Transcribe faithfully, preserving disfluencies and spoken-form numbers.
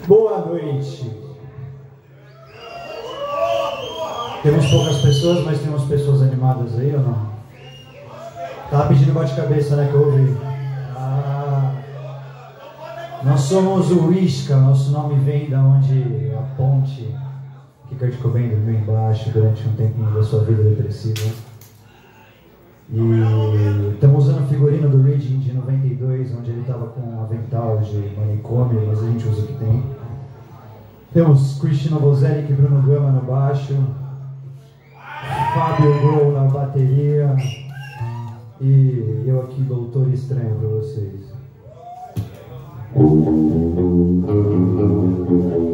Boa noite. Temos poucas pessoas, mas temos pessoas animadas aí ou não? Tava pedindo bate-cabeça, né, que eu ouvi. Ah, nós somos o Isca, nosso nome vem da onde a ponte que Kurt Cobain dormiu embaixo durante um tempinho da sua vida depressiva. E estamos usando o figurino do Reading de noventa e dois, onde ele estava com um avental de manicômio, mas a gente usa o que tem. Temos Christian Novoselic e Bruno Gama no baixo, Fábio Gol na bateria e eu aqui, Doutor Estranho, para vocês.